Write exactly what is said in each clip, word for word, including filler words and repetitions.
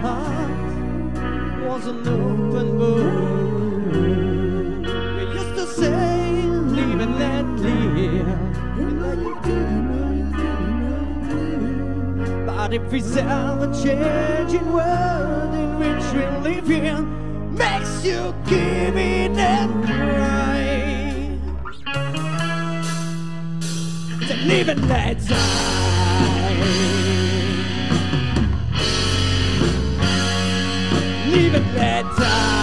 heart was an open book. You used to say, live and let live. But if it's ever-changing world in which we live in makes you give in and cry, then live and let die. Live and let die.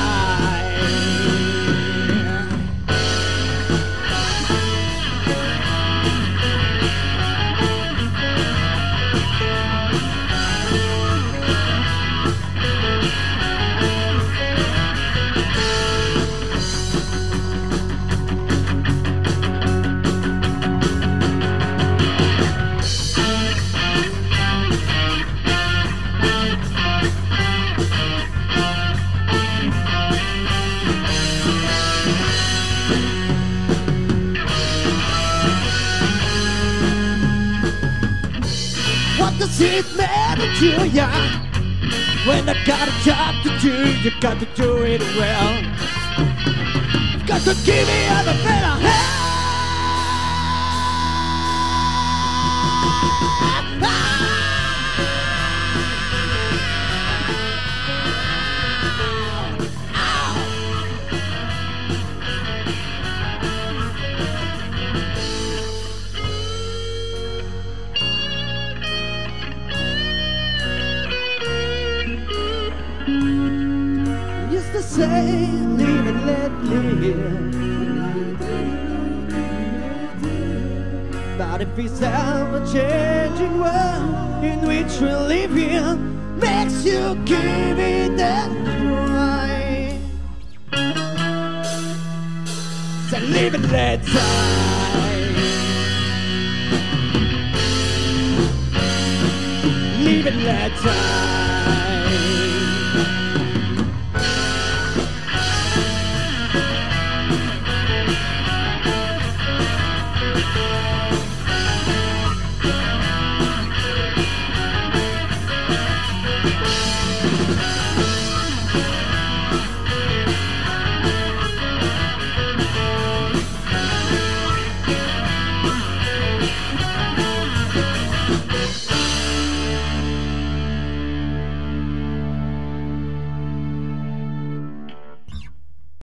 What does it matter to ya? When I got a job to do, you got to do it well. You've got to give me a better hand. Used to say, live and let live. But if it's ever-changing world in which we live in makes you give it and cry, so live and let die. Live and let die.